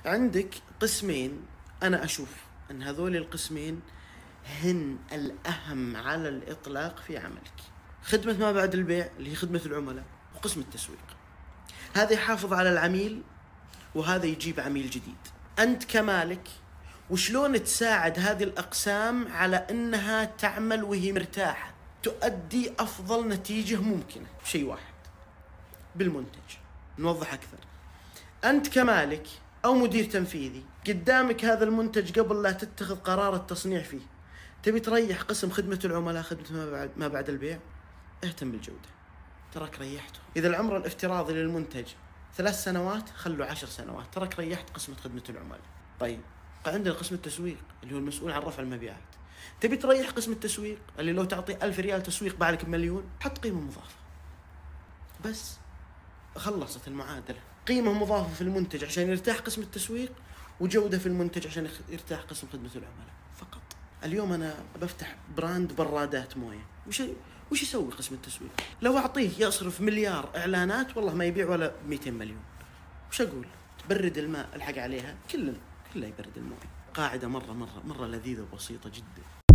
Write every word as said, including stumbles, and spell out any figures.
عندك قسمين أنا أشوف أن هذول القسمين هن الأهم على الإطلاق في عملك: خدمة ما بعد البيع اللي هي خدمة العملاء، وقسم التسويق. هذا يحافظ على العميل وهذا يجيب عميل جديد. أنت كمالك وشلون تساعد هذه الأقسام على أنها تعمل وهي مرتاحة، تؤدي أفضل نتيجة ممكنة؟ شيء واحد: بالمنتج. نوضح أكثر. أنت كمالك أو مدير تنفيذي قدامك هذا المنتج قبل لا تتخذ قرار التصنيع فيه، تبي تريح قسم خدمة العملاء، خدمة ما بعد, ما بعد البيع، اهتم بالجودة، تراك ريحته. إذا العمر الافتراضي للمنتج ثلاث سنوات، خلوا عشر سنوات، تراك ريحت قسمة خدمة العملاء. طيب عندنا قسم التسويق اللي هو المسؤول عن رفع المبيعات، تبي تريح قسم التسويق اللي لو تعطي ألف ريال تسويق بعلك بمليون، حط قيمة مضافة بس، خلصت المعادلة. قيمة مضافة في المنتج عشان يرتاح قسم التسويق، وجودة في المنتج عشان يرتاح قسم خدمة العملاء فقط. اليوم أنا بفتح براند برادات موية، وش وش يسوي قسم التسويق؟ لو أعطيه يصرف مليار إعلانات والله ما يبيع ولا مئتين مليون. وش أقول؟ تبرد الماء الحق عليها، كله كله يبرد الماء. قاعدة مرة مرة مرة لذيذة وبسيطة جدا.